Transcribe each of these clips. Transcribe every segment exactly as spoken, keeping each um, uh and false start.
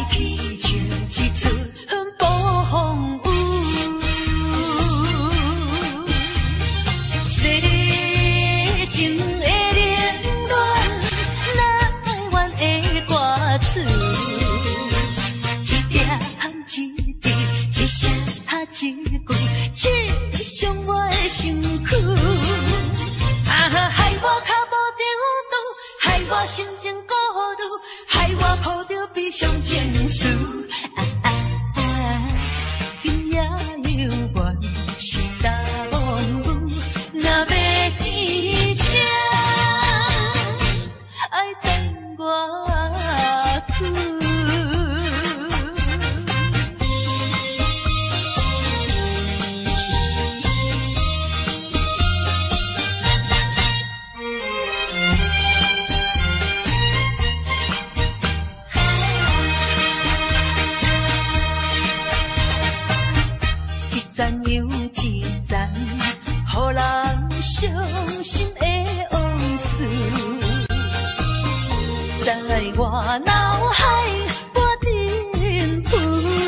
去像一阵暴风雨。世情的冷暖，哪怨的歌词？一点一滴，一声一句，刺伤我的身躯。啊，害我脚步中途，害我心情孤独，害我抱着悲伤情绪。啊啊啊！今夜犹原是答案舞，若要天声，爱等我久。赞又一赞，予人伤心的往事，在我脑海不停浮。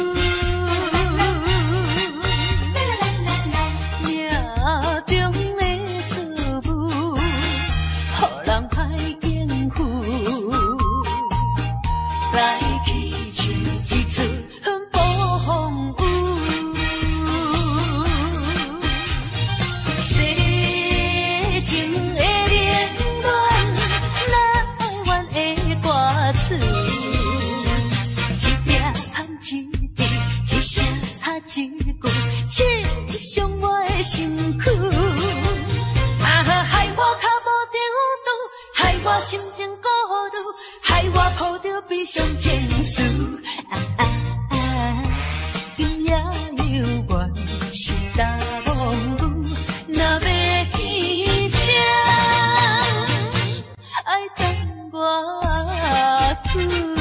命中的错误，予人歹应付，来去像一阵暴风雨。一声一句，刺伤我的身躯。啊，害我脚步中途，害我心情孤独，害我抱着悲伤情绪。啊啊啊！今夜犹原是答案舞，若要天声，爱等我久。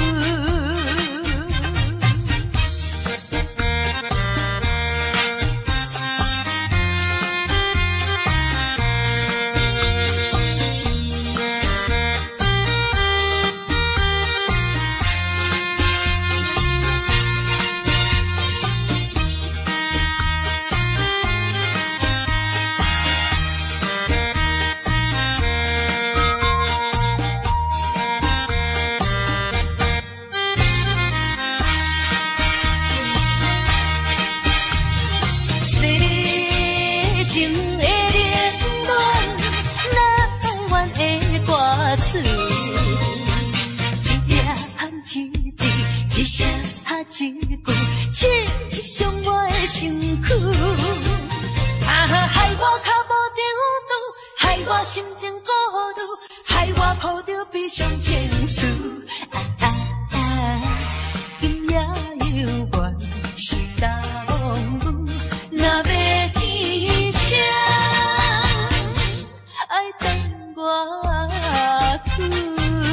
一声一句，刺伤我的身躯。啊，害我脚步中途，害我心情孤独，害我抱着悲伤情绪。啊啊啊！今夜犹原是答案舞，若要天声，爱等我久。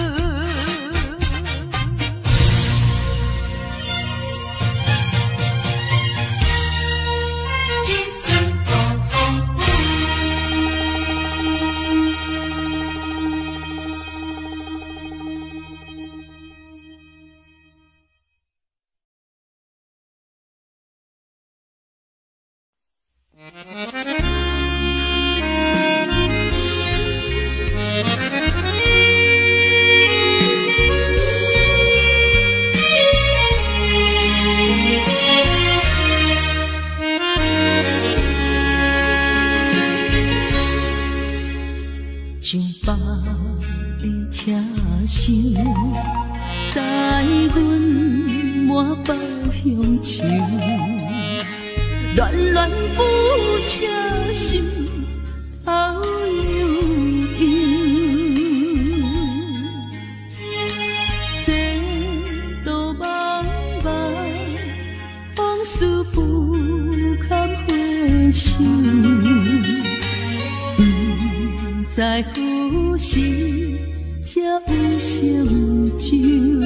上北的车声，载阮满北乡愁，恋恋不舍心好悠悠。这道茫茫往事不堪回首。在何时才有成就？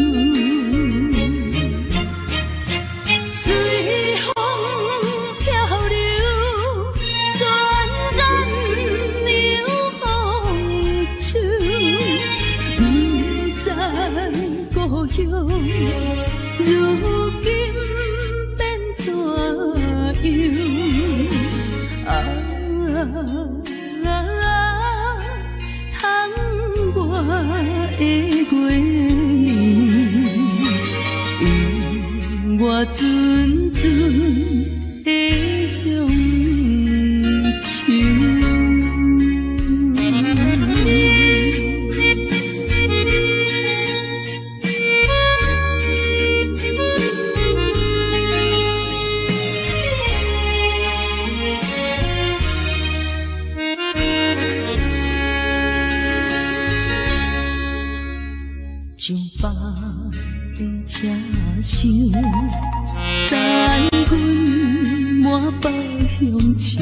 随风漂流，转眼流风秋。不知故乡。 如今变怎样？啊啊！窗外的月亮，永我阵阵的乡愁。上北的车厢，载阮满北乡愁，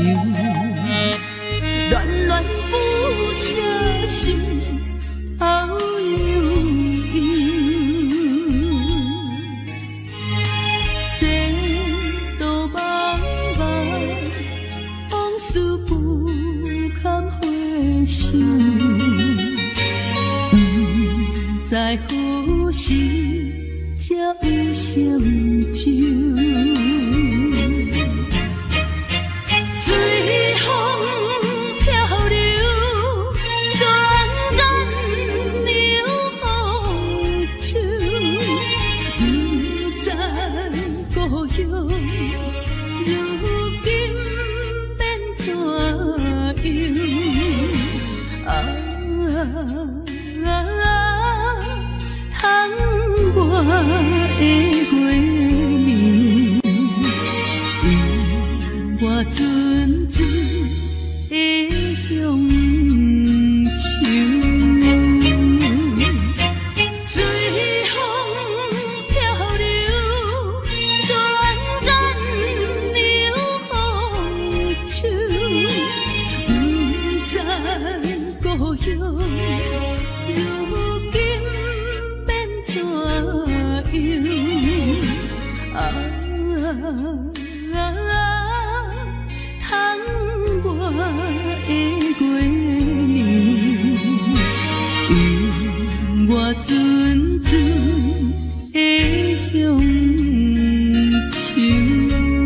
恋恋不舍心头悠悠。这道茫茫往事不堪回首。在何时才有相救？随风漂流，转眼流风手，不知故乡如今变怎样？啊！窗外的月亮，永我阵阵的乡愁。随风漂流，转眼流风手，不知故乡如今怎样？啊啊！窗外的月亮，永我阵阵的乡愁。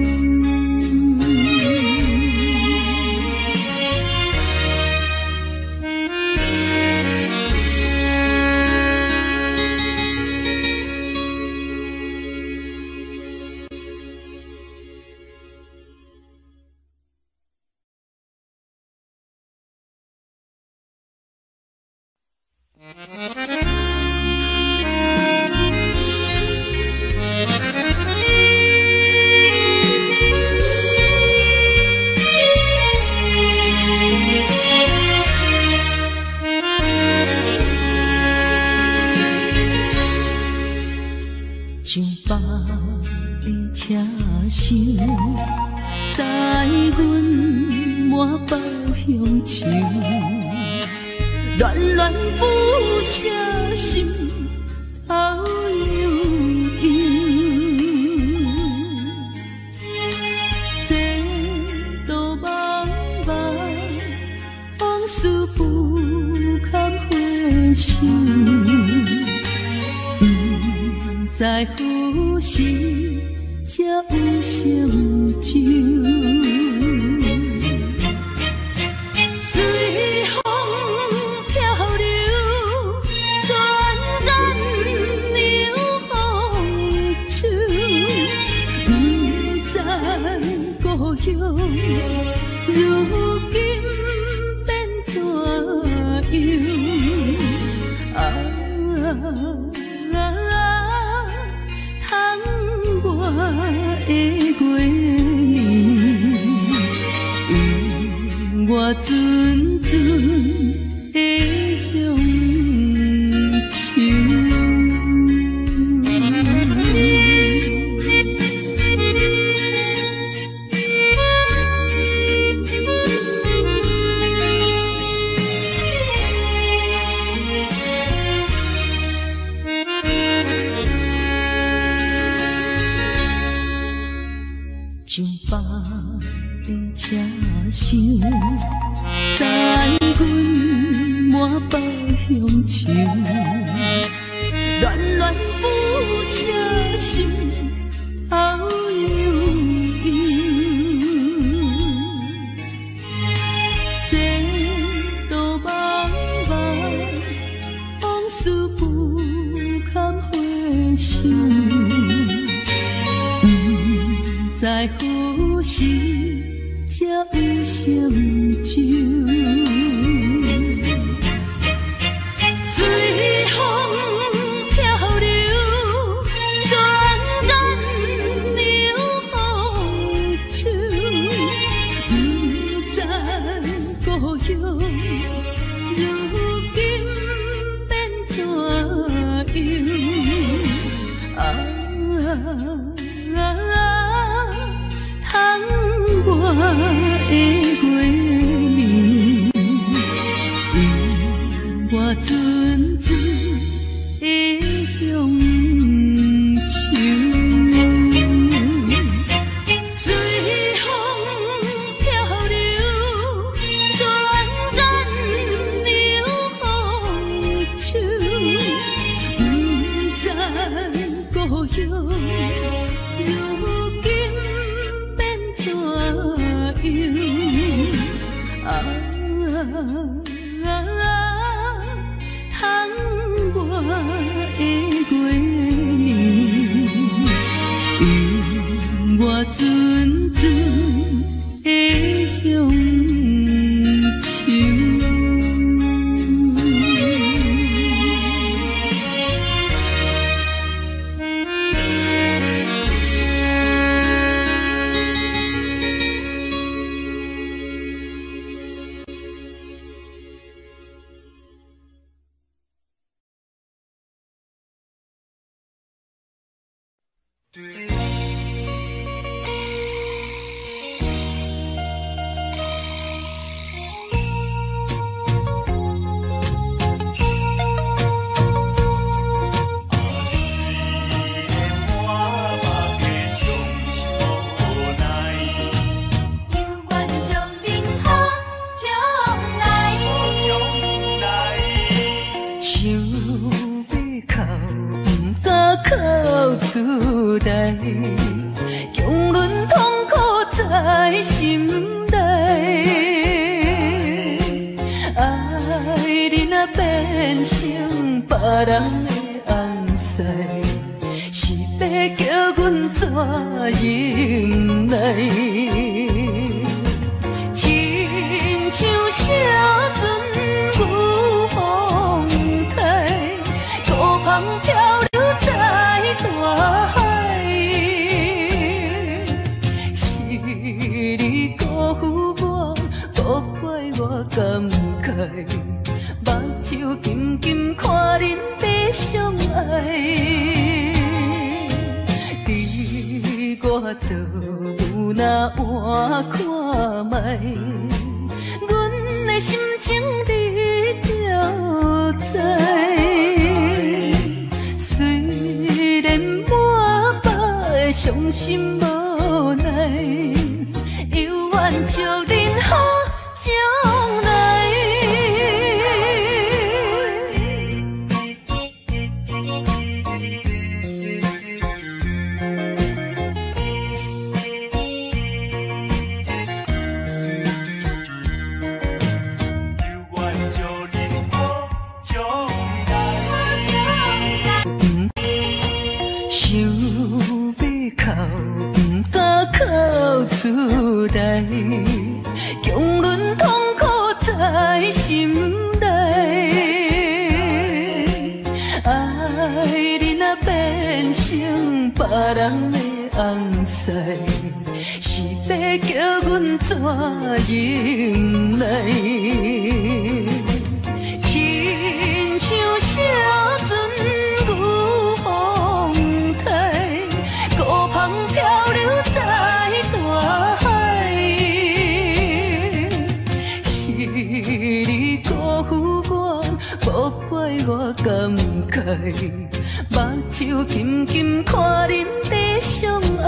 上北的车厢，载阮满北乡愁，恋恋不舍心头悠悠。这道茫茫往事不堪回首。在何时才有相救？随风漂流，转眼流风手，不知故乡如今变怎样？啊！窗外的月亮，永我阵阵的乡愁。上北的车厢，载阮满北乡愁，恋恋不舍心。 来呼吸，才有成就。随风漂流，转眼流风手，不知故乡如今变怎样？啊！窗外的月亮，我阵阵的乡愁。随风漂流，转眼流风手，不知故乡如今变怎样？啊！窗外的月亮，引我阵阵的乡愁。强忍痛苦在心内，爱你若变成别人的红婿，是要叫阮怎忍耐？亲像小船有风台，孤帆漂流在大海。你辜负我，无怪我感慨，目睭紧紧看恁在相爱。你我做有哪换看卖，阮的心情你就知。虽然满腹的伤心无奈。犹原祝恁好将来。想要哭，不敢哭出来，强忍痛苦在心内。爱你若变成别人的红婿，是要叫阮怎忍耐？亲像小船有风台，孤帆漂流在大海。是你辜负我，无怪我感慨，目睭紧紧看恁在相爱。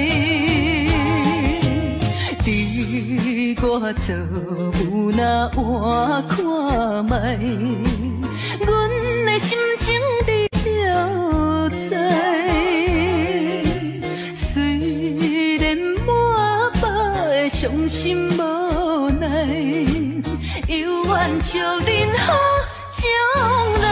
你我做有哪换看卖，阮的心情你就知。虽然满腹的伤心无奈，犹原祝恁好将来。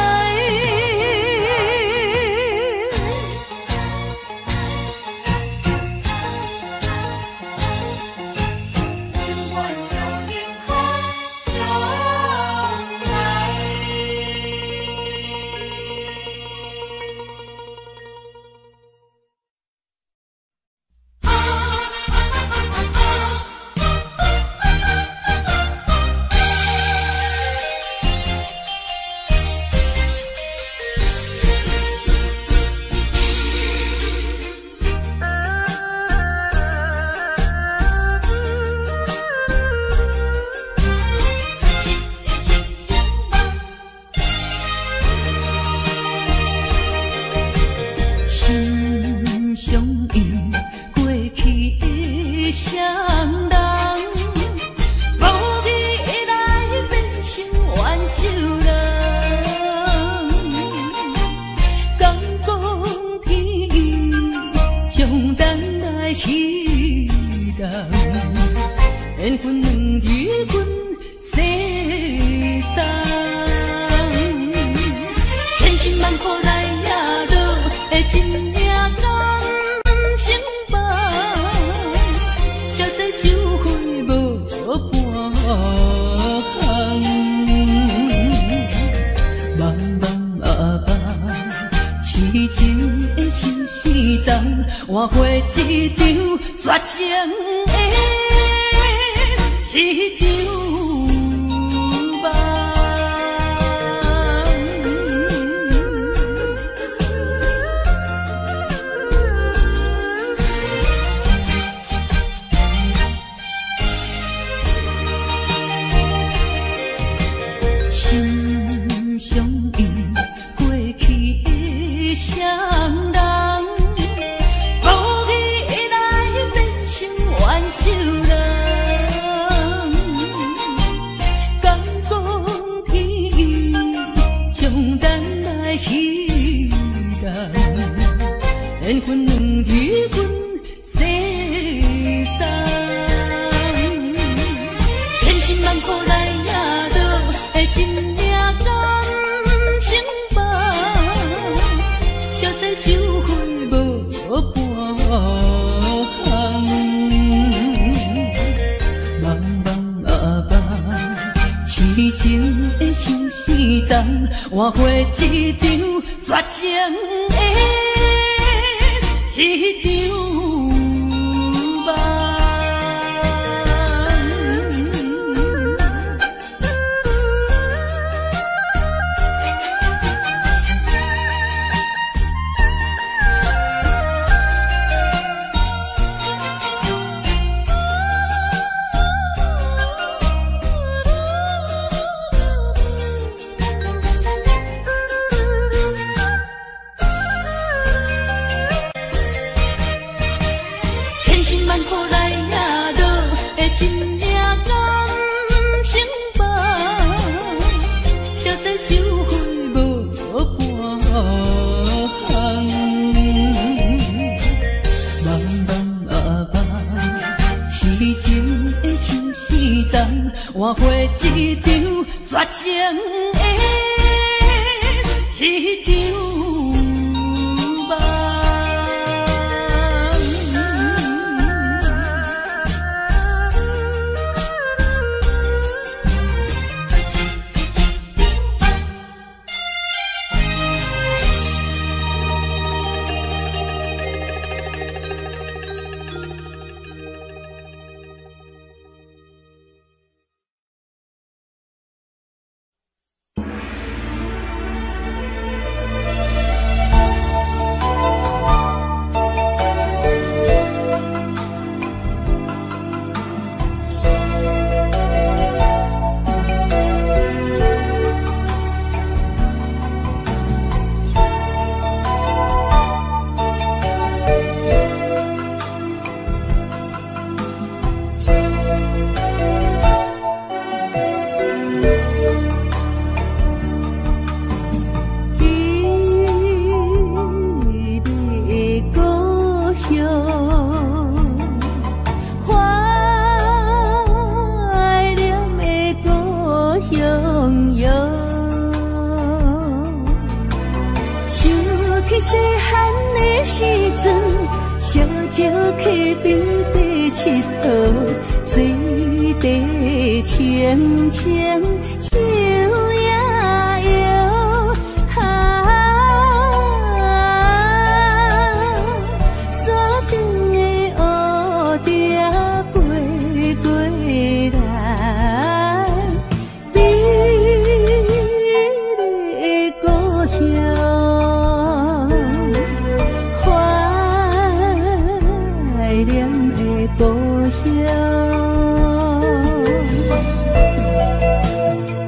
将咱来彼人，缘分两日阮世东，千辛万苦来也落的真命感情梦，消灾收回无半项，茫茫啊茫，痴情的心事重，换回一场绝情的彼场。心相依，过去的双人，无意来变成冤仇人。敢讲天意，将咱来彼人，缘分两日阮世东，千辛万苦来也落的真命感情梦，消灾收回无半项，茫茫啊茫，痴情的心事重，换回一场绝情的彼场梦。千辛万苦来也落的真命感情梦，消灾收回无半项，茫茫啊茫，痴情的心事重，换回一场绝情的彼场梦。细汉的时阵，小石溪边在佚佗，水底清清树也摇，山顶的乌蝶飞过来，美丽的故乡。怀念的故乡，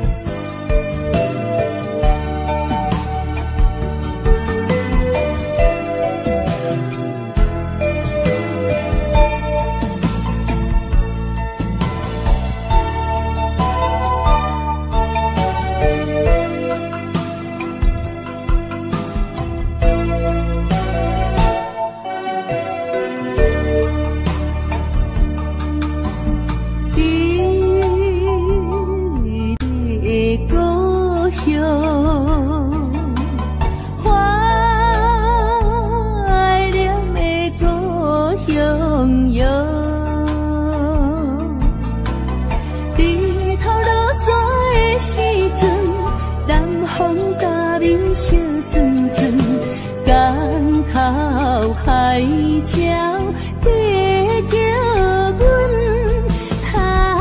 鸟在叫阮，啊，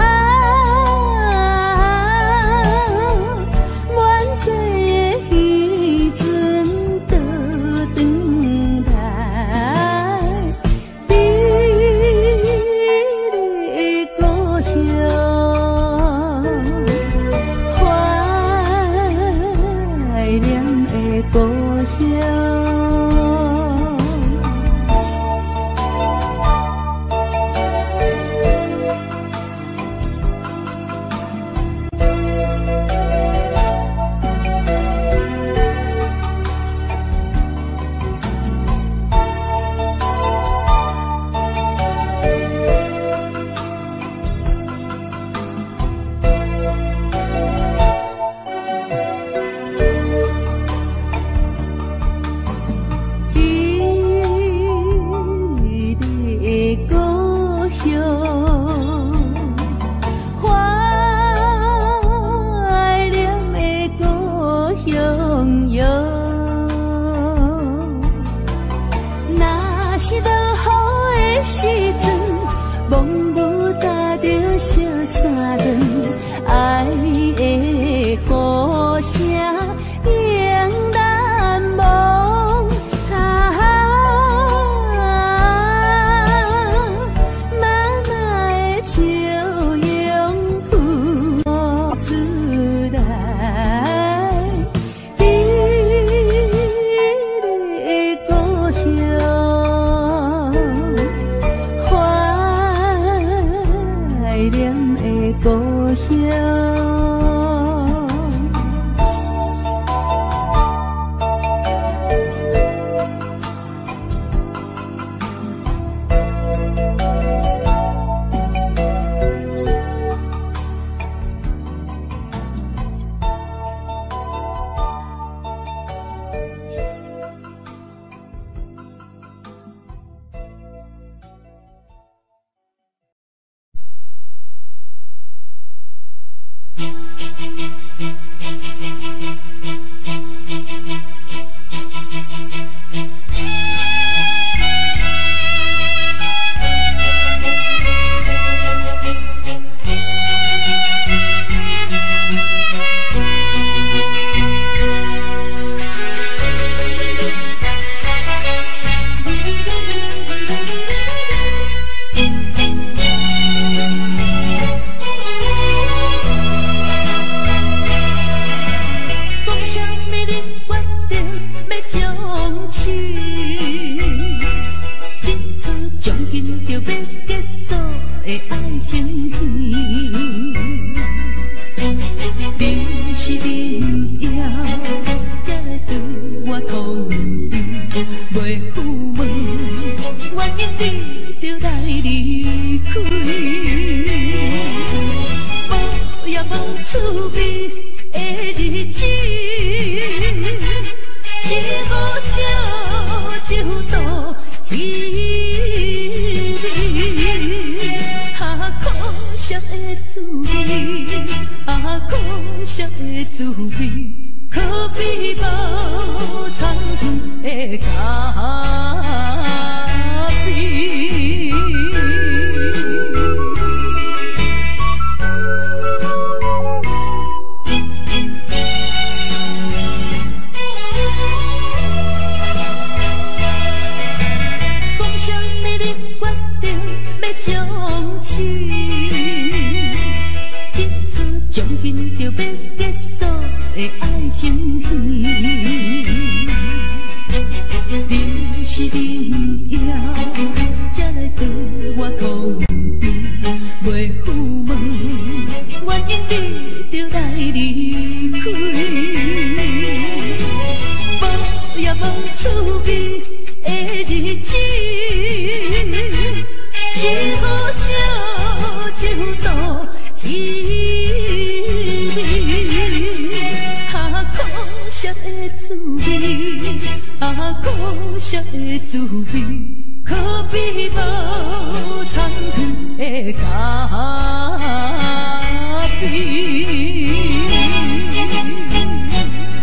满载的渔船倒转来，美丽的故乡，怀念的故乡。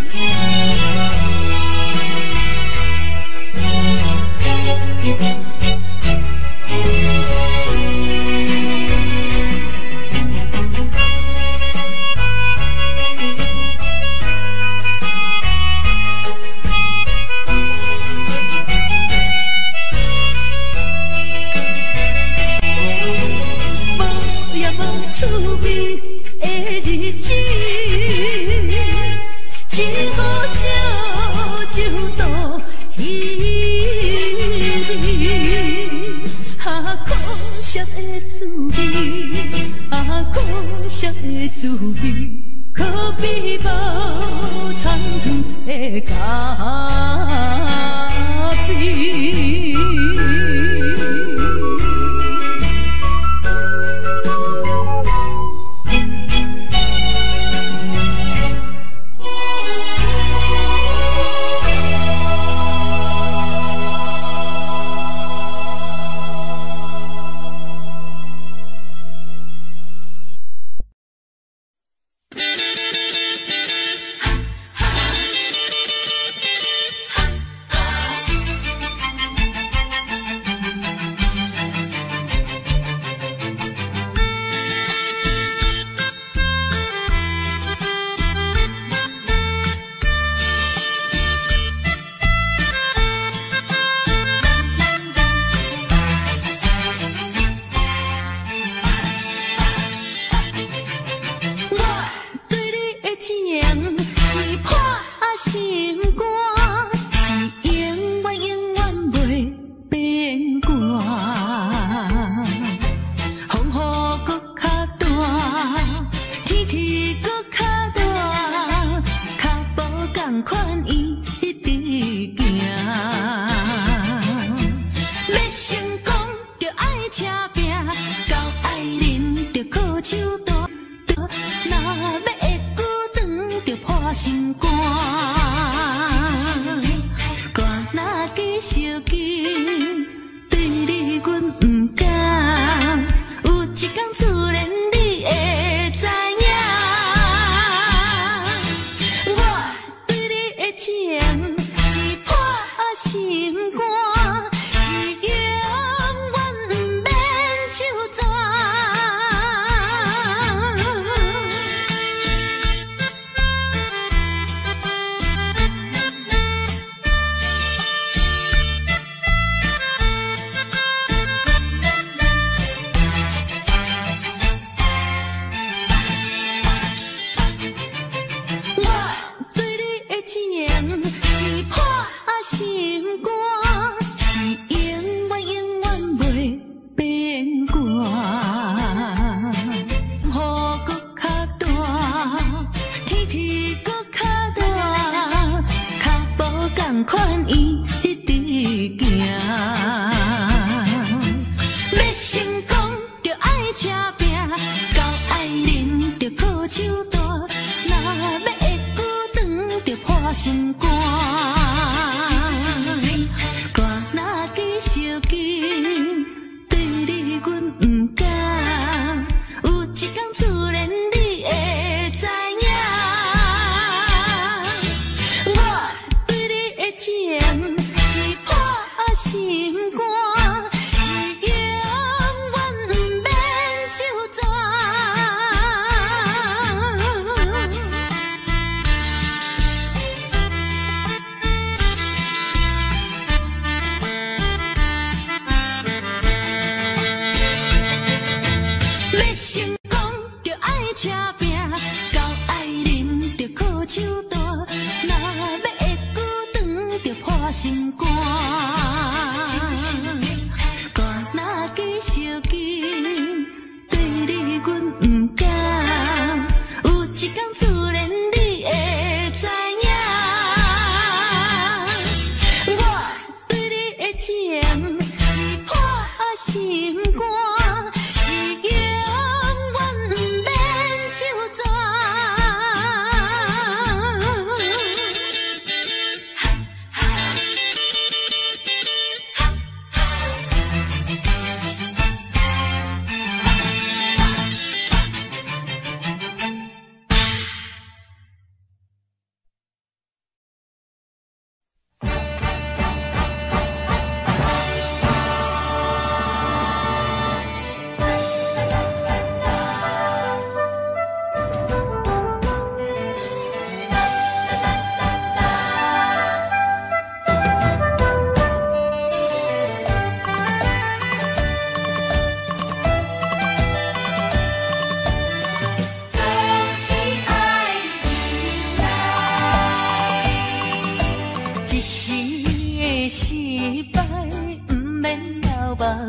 Thank you. 惜的滋味，啊，可惜的滋味，可比无参汤的咖啡。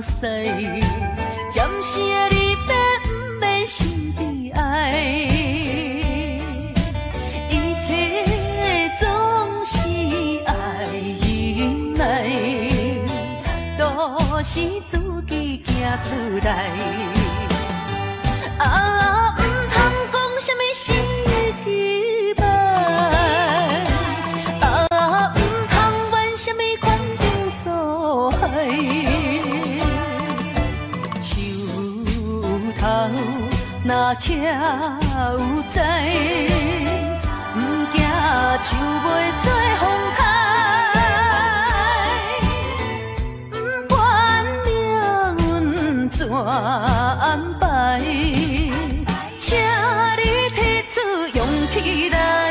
西，暂时的离别不免心悲哀，一切总是爱忍耐，都是自己行出来。啊，唔通讲什么心的期盼，啊，唔通怨什么款定所害。树头若徛有在，唔惊树袂做风台，唔管命运怎安排。请你提出勇气来，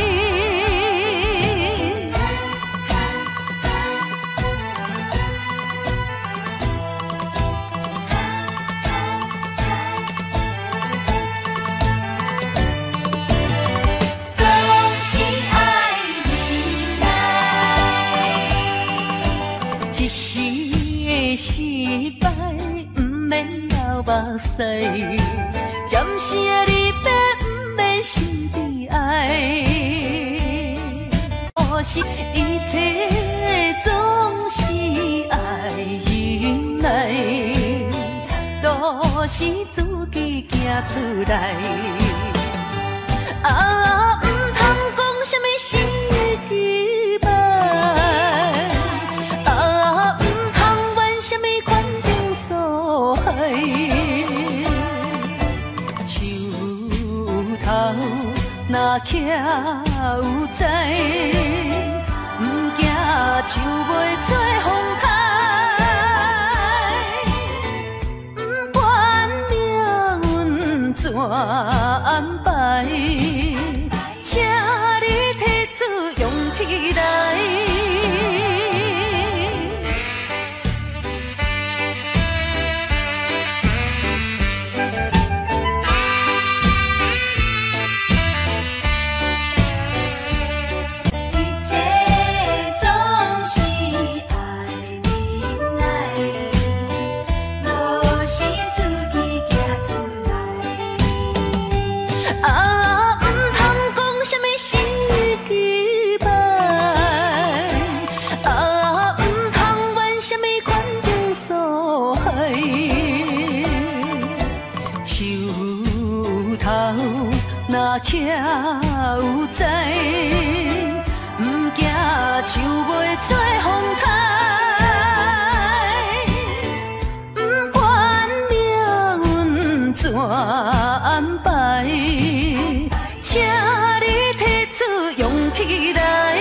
总是爱忍耐， 一时的失败，不免流目屎。暂时的离别，不免心悲哀。可是一切总是爱忍耐，都是自己行出来。啊，唔通讲什么心的期盼，啊，唔通怨什么款定所害。头若徛有在，唔惊树袂做风台，唔管命运怎安排，请你提出勇气来。啊，唔通讲什么心的期盼，啊，唔通怨什么款定所害。树头若徛有在，唔惊树袂做风台，唔管命运怎安排。请你提出勇气来。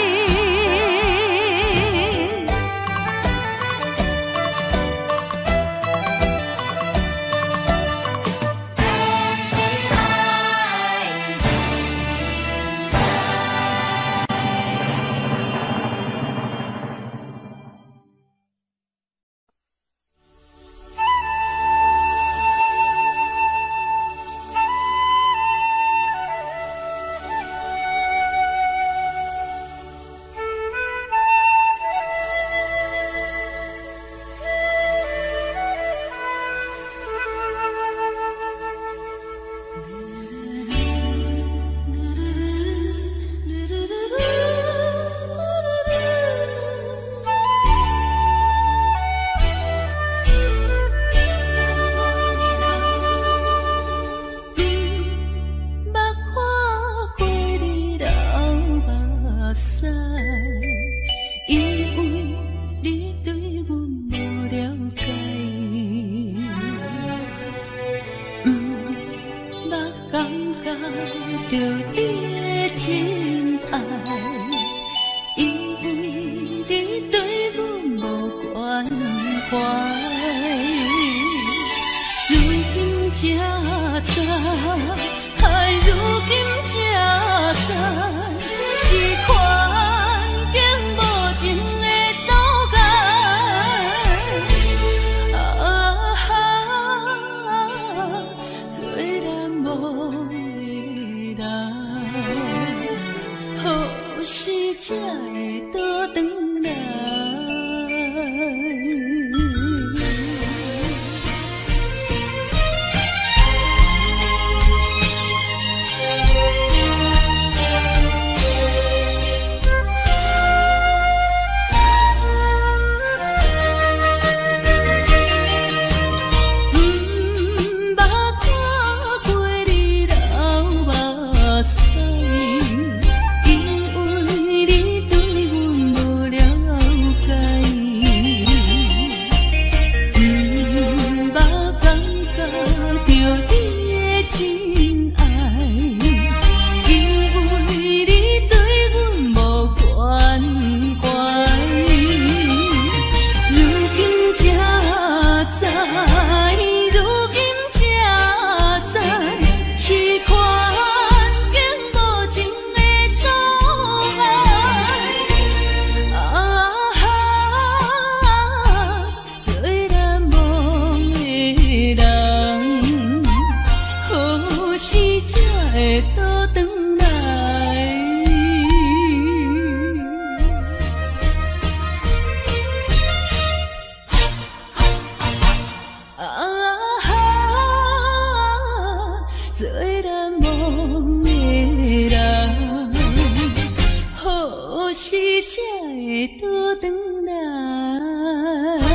做难忘的人，何时才会倒转来？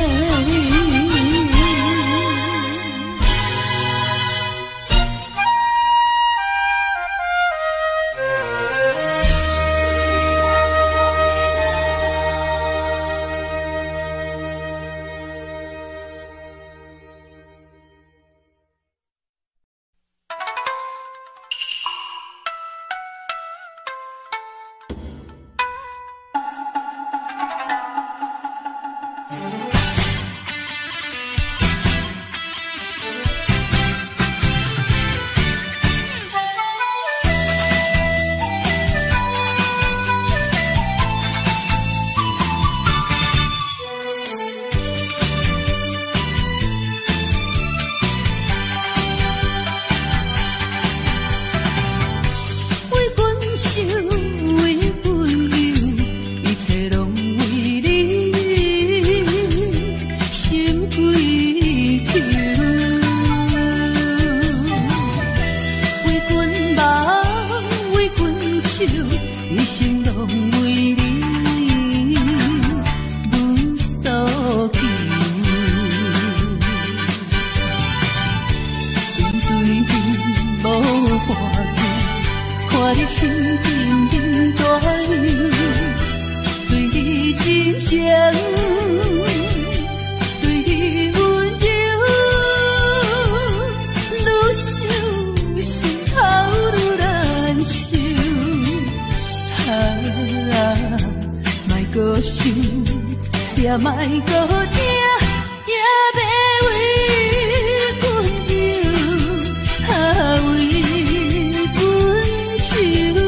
也莫搁听，也别为阮忧，啊为阮愁。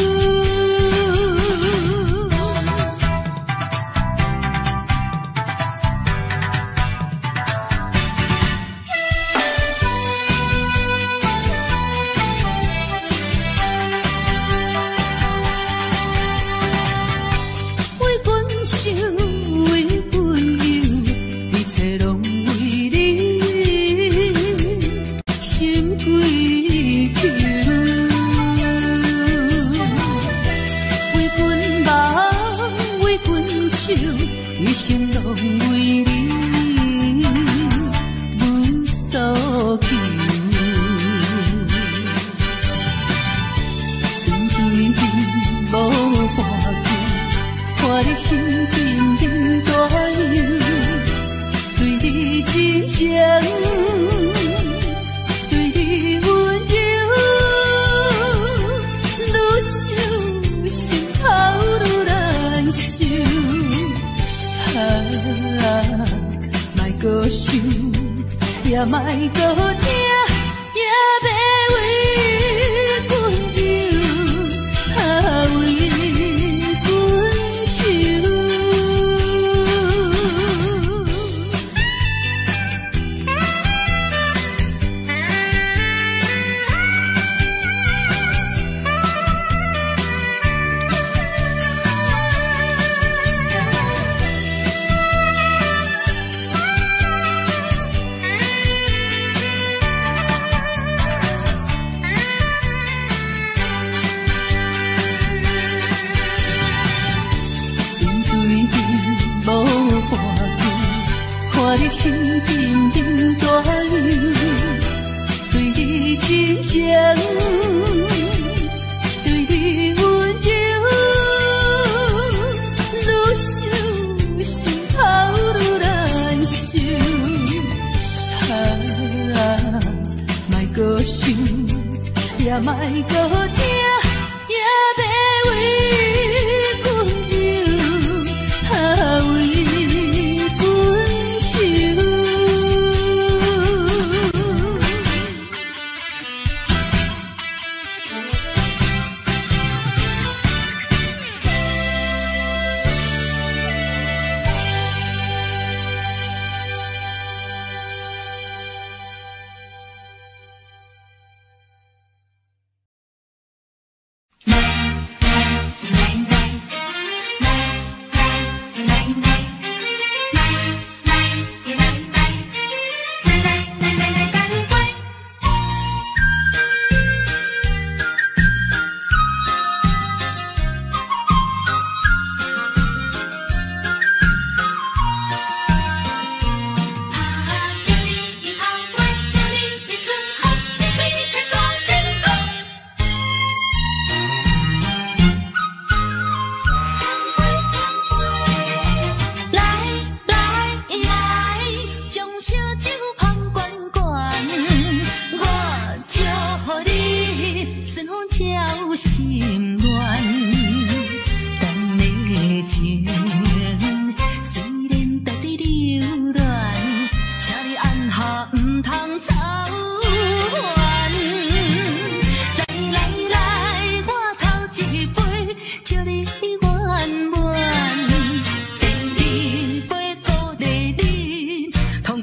为阮想。也莫搁听，也别为阮忧，啊为阮愁。看你心沉沉大流，对你真情，对你温柔，愈想心头愈难受。啊，莫搁想，也莫搁听，也别为阮忧，啊为。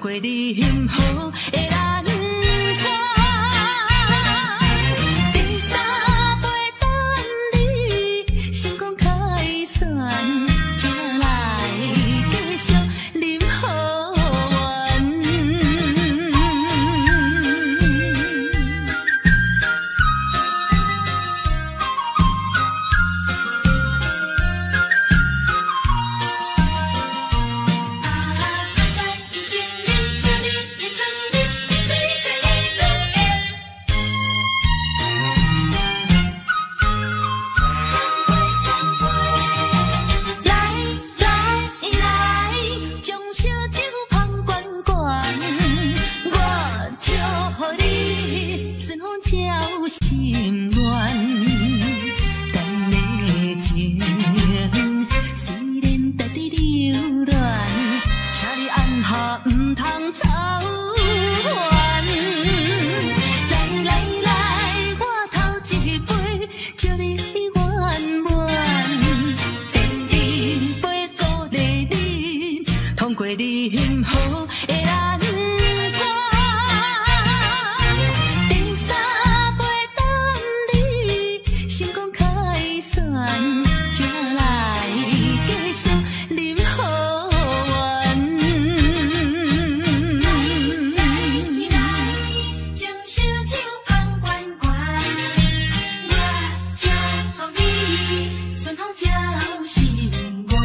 过你幸福的蓝天。第三杯等你成功开选，才来继续饮好运。心愿，等的情虽然在伫流乱，请你按下唔通操烦。来来来，我头一杯，祝你圆满。第二杯鼓励你，通过你幸福的蓝天。才来继续饮好运。来将烧酒捧悬悬，我祝福你顺风照心愿。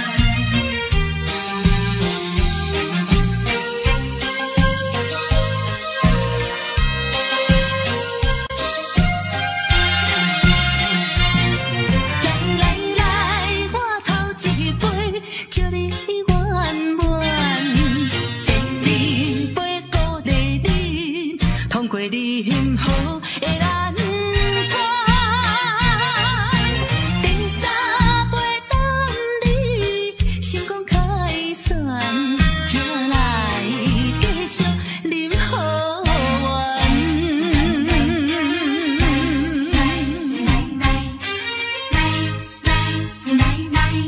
祝你圆满，第二杯鼓励你，通过你幸福的蓝天。第三杯等你成功开选，才来继续饮好运。来来来来来来。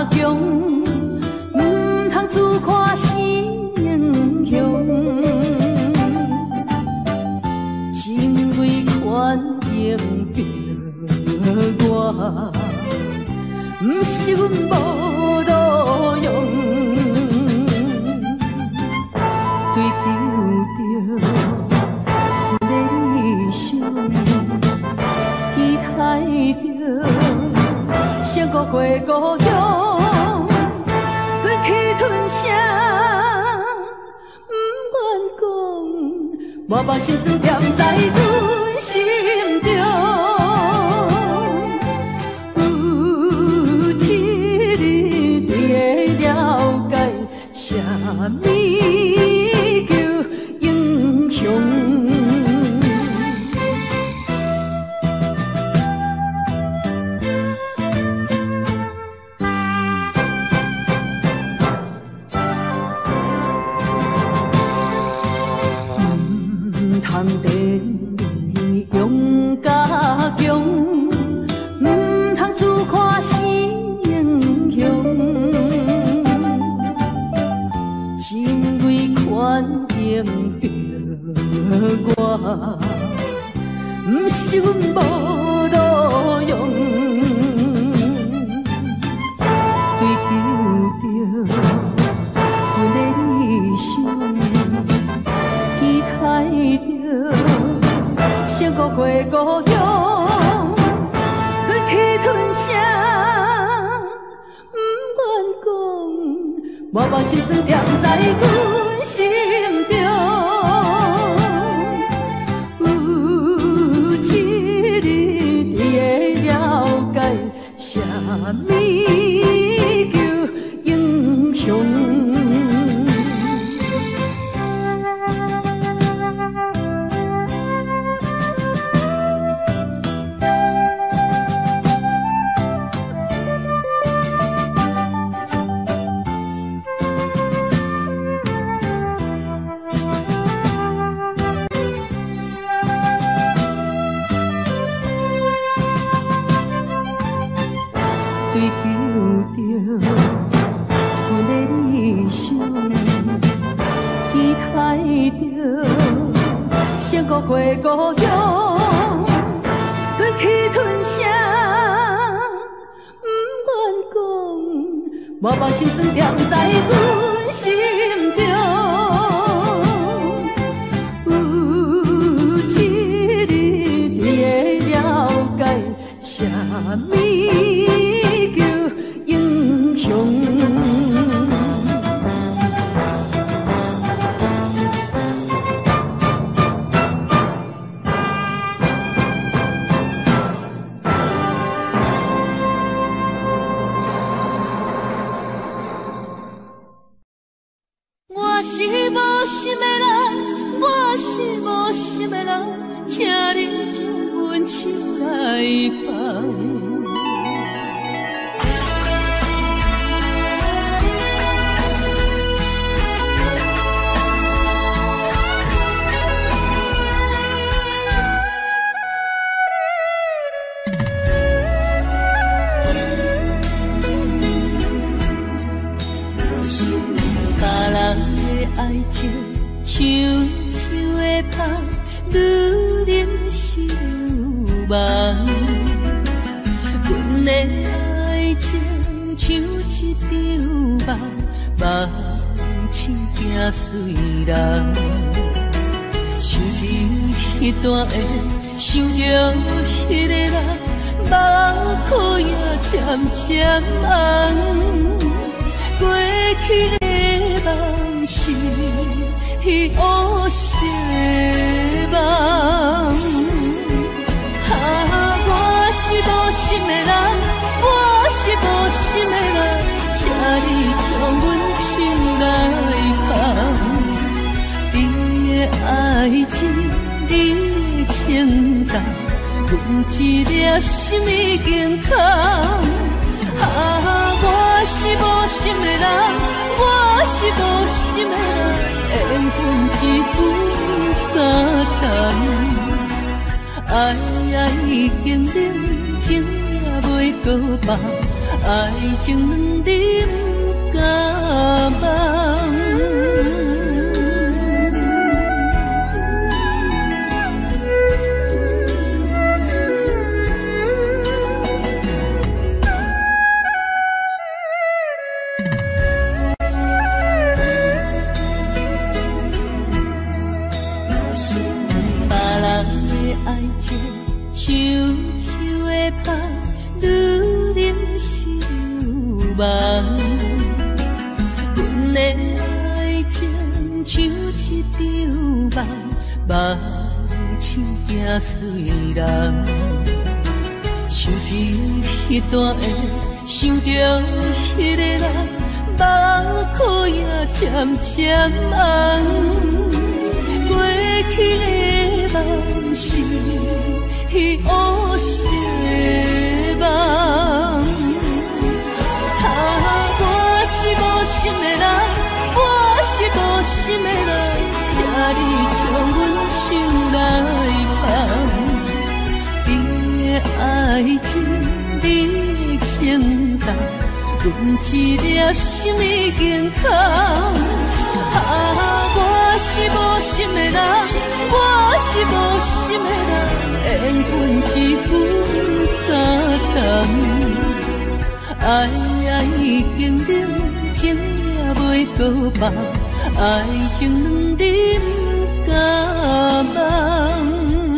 强，唔通自看成雄。情为权应着我，唔是阮无路用，追求着理想，期待着成故回故乡，吞气吞声，唔愿讲，满目心酸踮在阮心中。有一日你会了解，啥物叫英雄。通电你勇甲强，唔通自看成雄。情为权应着我，唔是阮无路用，追求着阮的理想。期待着成故回故乡，吞气吞声，唔愿讲，满目心酸踮在阮心中。有一日你会了解，啥物叫英雄。追求着阮的理想，期待着成故回故乡，吞气吞声，唔愿讲，满目心酸踮在阮心中。有一日你会了解，啥物叫英雄。 我是无心的人，我是无心的人，请你将阮手来放。爱情像树的芳，愈淋是愈梦。阮的爱情像一场梦，梦醒惊碎人。想起迄段的，想着迄个人，目眶也渐渐红。过去的梦是乌色梦，啊，我是无心的人，我是无心的人，请你将阮手来放。你的爱情，你的情感，阮一粒心已经空。啊，我是无心的人，我是无心的人，缘分一分敢谈。爱爱已经冷，情也袂搁放， 爱情两点甲梦。爱情像树的香，愈啉是愈梦。阮的爱情像一场梦，梦醒惊碎人。想起迄段的，想着迄个人，目眶也渐渐红。过去的梦是乌色梦，啊，我是无心的人，我是无心的人，请你将阮手来放。你的爱情，你的情重，阮一粒心已经空。啊，我是无心的人，我是无心的人，缘分只分加重。爱啊已经冷，情也袂搁放，爱情两点加梦。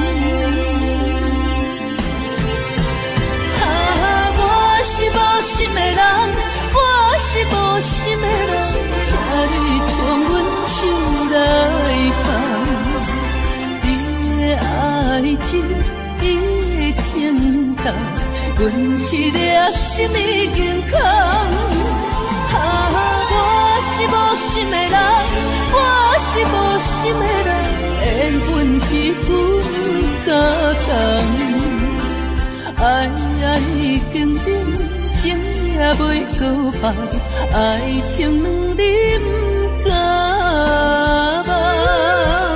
啊，我是无心的人，我是无心的人。请你将阮手来放，你的爱情，你的情重，阮一粒心已经空。啊，我是无心的人，我是无心的人，缘分只分加重。爱啊已经冷，情也袂搁放，爱情两点加梦。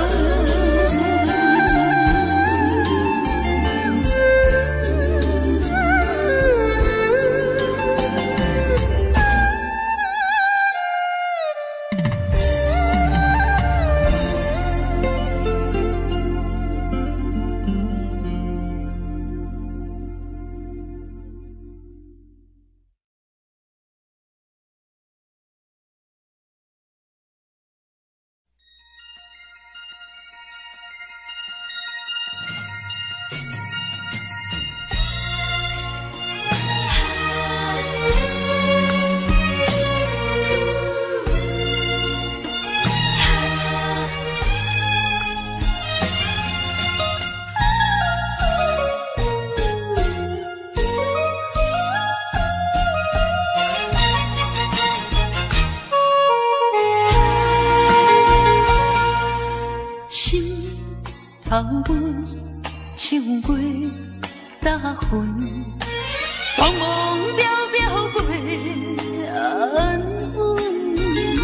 头阮唱过大云，茫茫渺渺过安稳。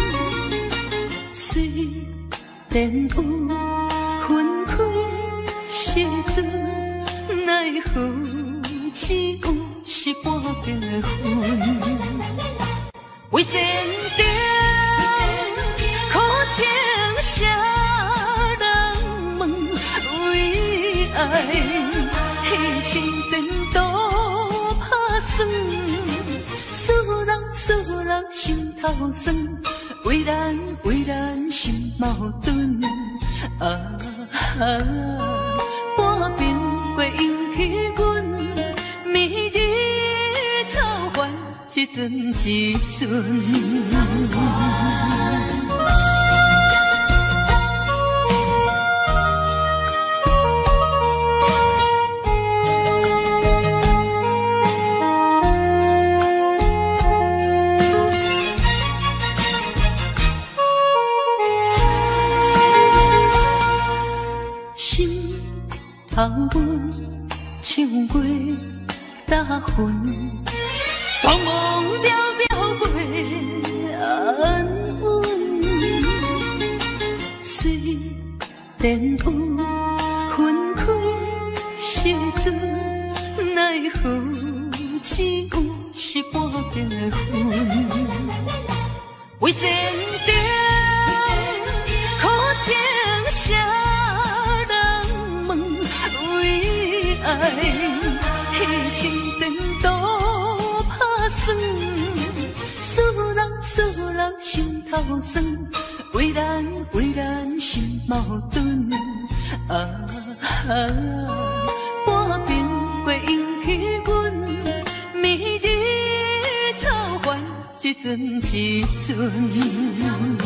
虽然有分开时阵，奈何只有是半边的云。为前程苦情谁人问？为爱牺牲前途打算，使人使人心头酸，为咱为咱心矛盾。啊啊，半边会引起阮明日操烦一阵一阵。头阮唱过大云，茫茫渺渺过安稳。虽然有分开时阵，奈何只有是分，为前程苦情谁人问？为爱牺牲前途打算，使人使人心头酸，为咱为咱心矛盾啊啊！半边过引起阮明日操烦一阵一阵。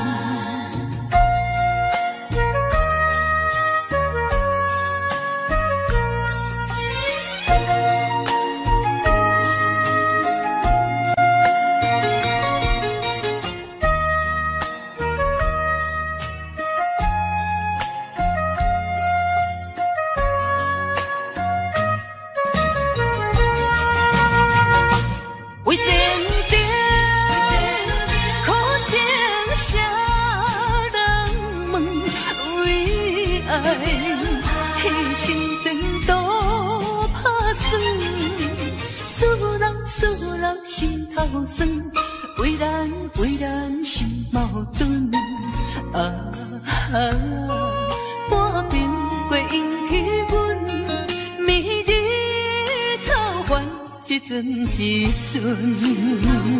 牺牲前途打算，使人使人心头酸，为咱为咱心矛盾啊啊！半边过引起阮明日操烦一阵一阵。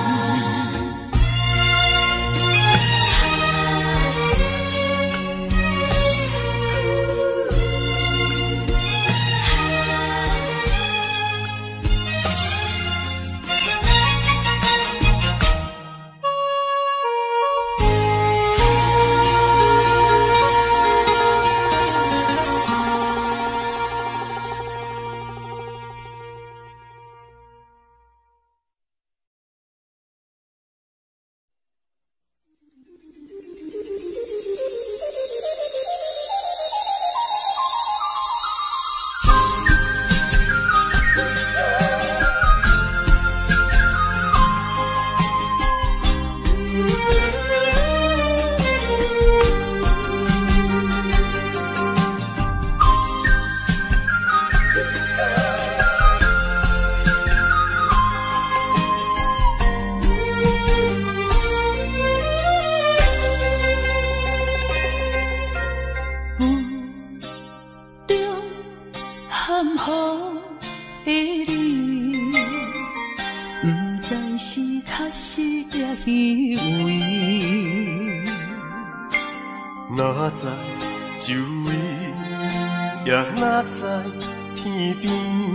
哪知周围，也哪知天边，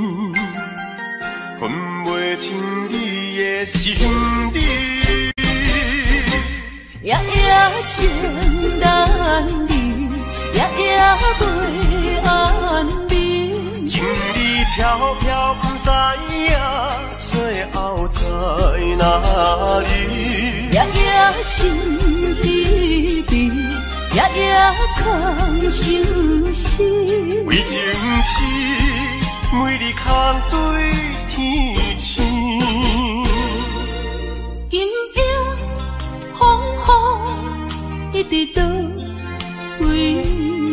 分袂清你的心意。 夜夜情难离，夜夜袂安眠。 情意飘飘，不知影最后在哪里。 夜夜心悲悲。夜夜空相思， 为情痴，每日空对天星。 今夜风雨一直倒位，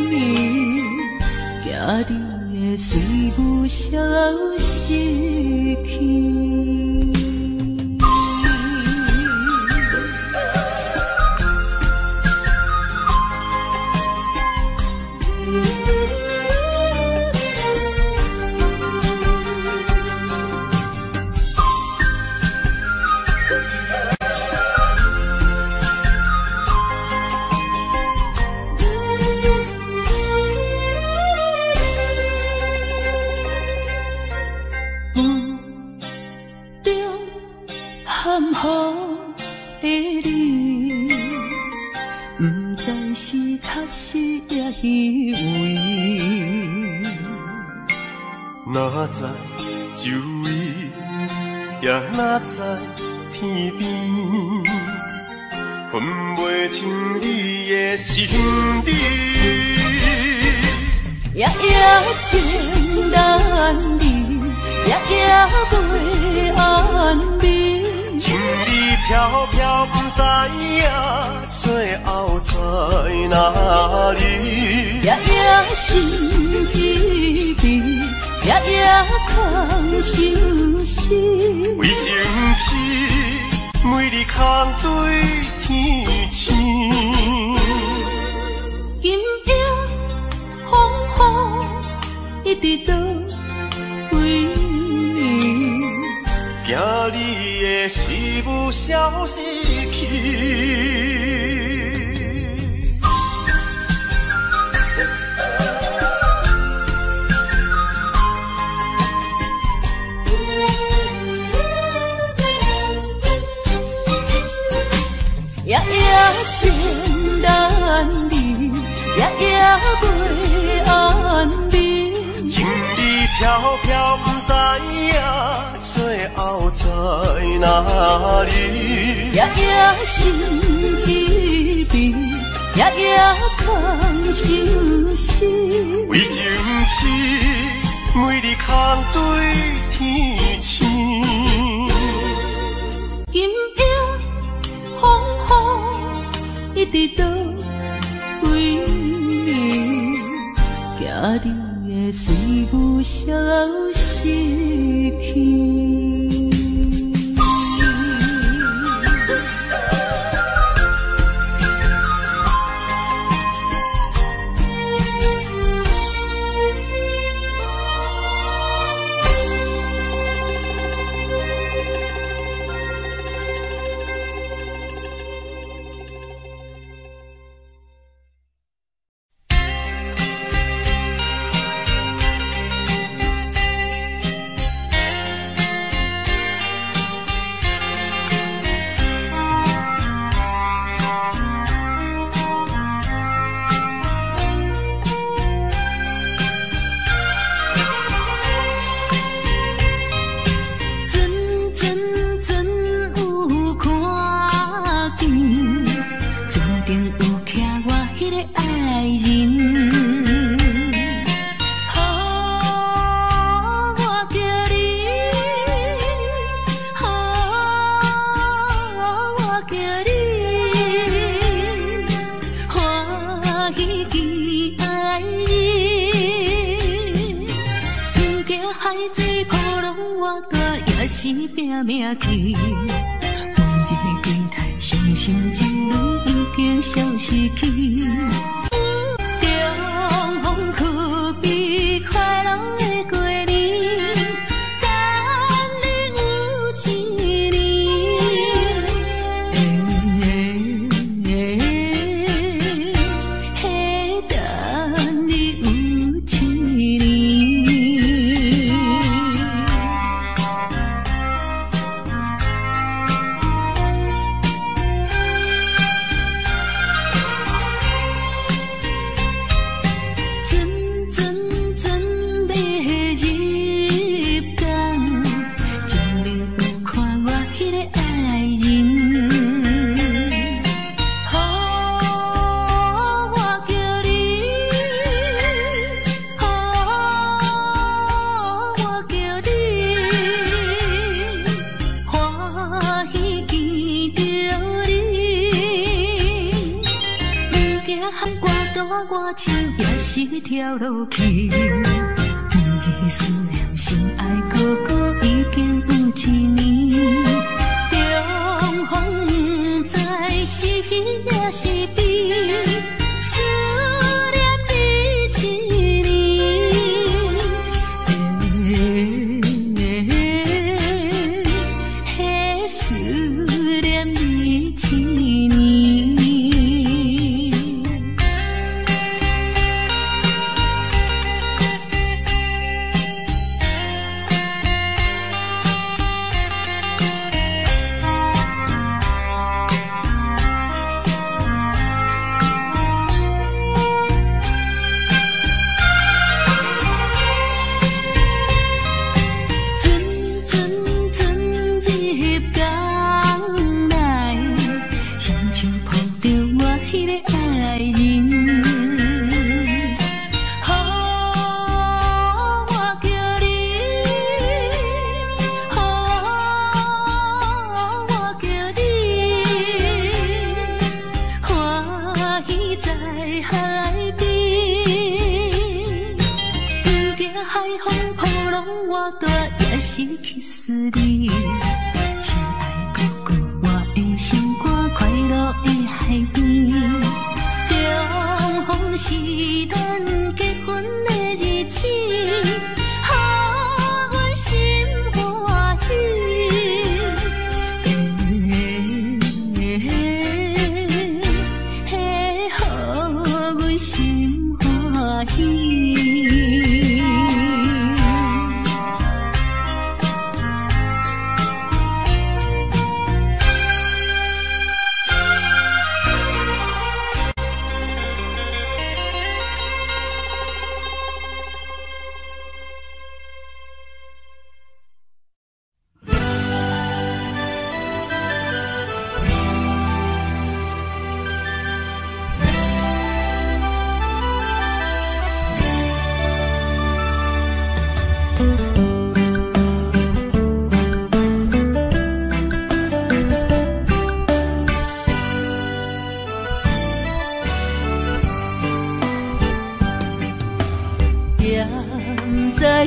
惊你的随无消息去。含雨的你，不知是确实也虚伪。 哪知周围，也哪知天边，分袂清你的心意。 夜夜情难离，夜夜袂安眠。 情意飘飘，不知影最后在哪里。 夜夜心悲悲，夜夜空相思。 为情痴， 日空对天星。 今夜风雨一直倒位， 惊你的事物消失去。 夜夜情难离，夜夜袂安眠。 情意飘飘，不知影最后在哪里。 夜夜心稀微，夜夜空相思。 为情痴，每日空对天星。 今夜风雨一直倒位，惊你的随我消失去。是拼命去，每日柜台伤心之泪已经消失去。中风去悲快乐的过年，等你有一年，嘿，等你有一年。我唱也是跳落去，每日思念心爱哥哥已经有一年。中风不知是喜也是悲，思念你一年，嘿，思念你一年。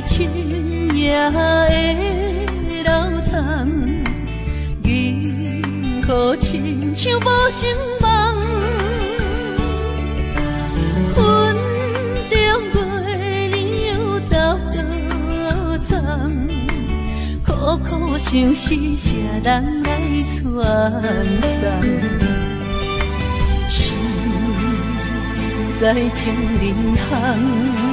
深夜的楼堂，银河亲像无情梦，云中月亮走倒藏，苦苦相思谁人来传送？心在情人行。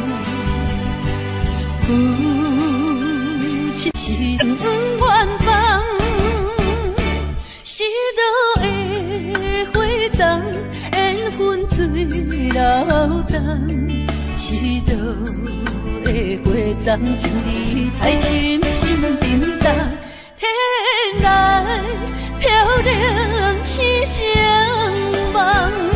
夫妻心远方，是倒的花丛，缘分水流动。是倒的花丛，情义太深，心沉重。天来飘零痴情梦。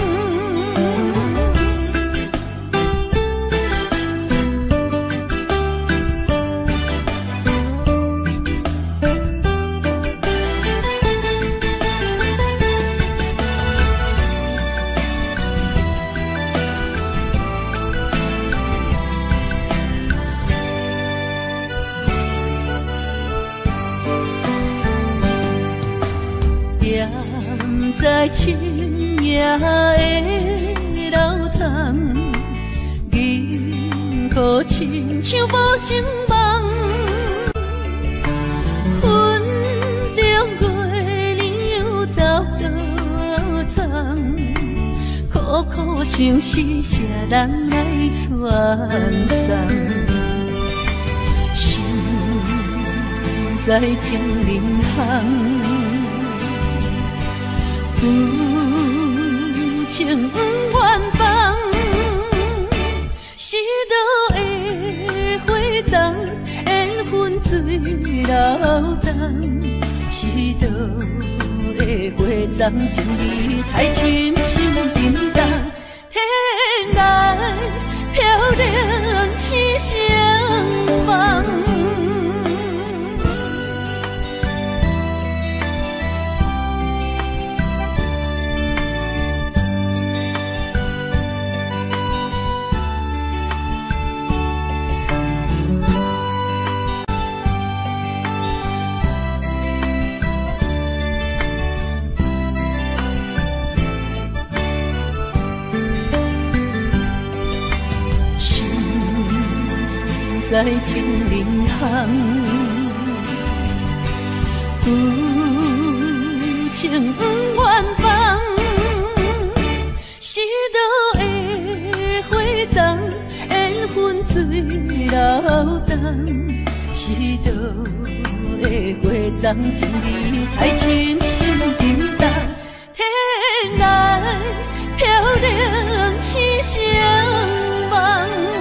在深夜的楼堂，银河亲像无情梦，云中月亮走倒藏，苦苦相思谁人来传送？心在情人行。夫情远方，是倒的花丛，缘分水流动。是倒的花丛，情义太深，心沉重。天来飘零痴情梦。在情人行，夫情远方，是倒的花丛，缘分水流动。是倒的花丛，情义太深，心沉重。天来飘零痴情梦。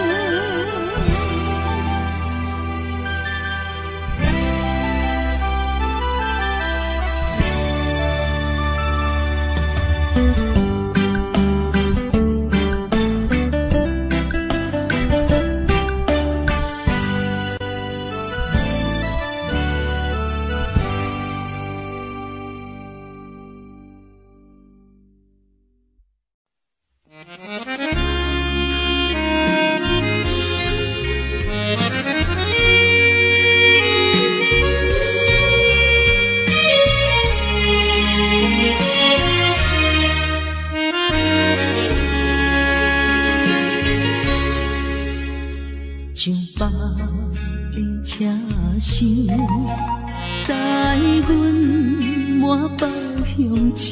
像百里车声，载阮满北乡愁，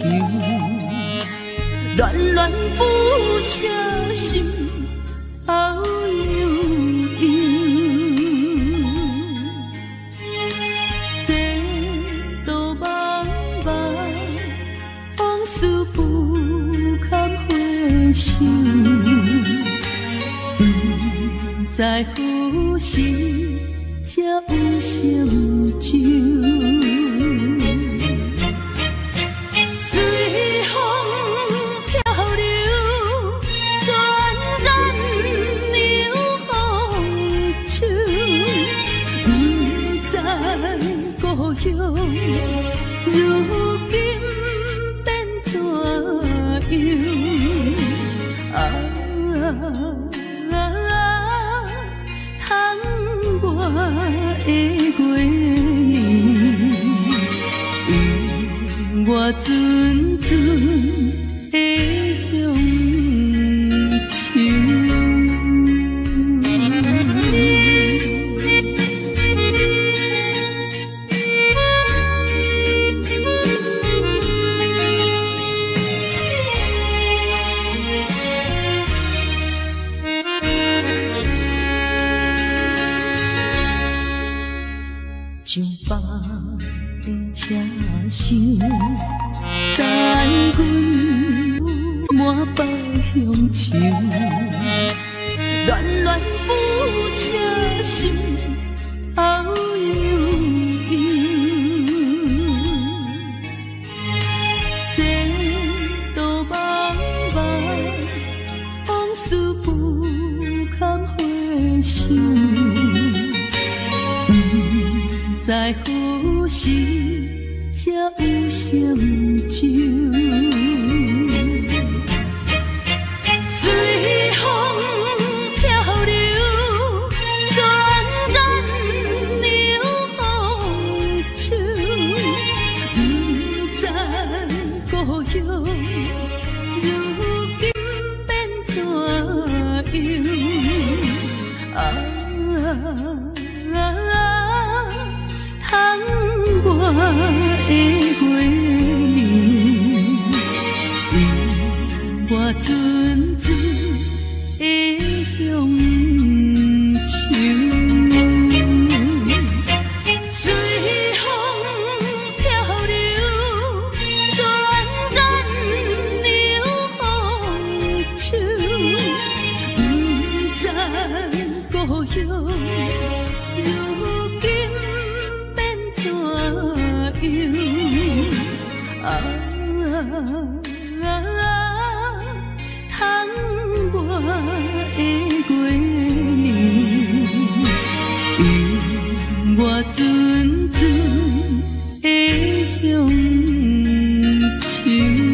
恋恋不舍心后悠悠。这道茫茫往事不堪回首。在何时才有成就？随风漂流，转眼流风手。不知故乡如今变怎样？啊！通的月亮，我阵阵的乡愁。上北的车厢，等阮满北乡愁，恋恋不舍心头悠悠。这道茫茫往事不堪回首。在何时才有相救？随风漂流，转眼流风手，不知故乡如今变怎样？啊！我的月亮，我阵阵的乡愁。随风漂流，转眼流风手，不知故乡如今变怎样？啊！窗外的月亮，我阵阵的乡愁。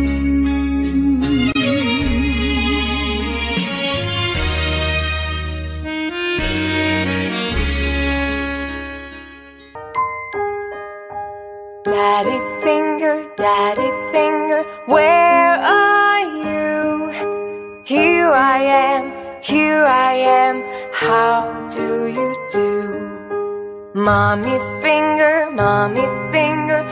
Daddy finger, daddy finger, where are you? Here I am, here I am, how do you do? Mommy finger, mommy finger,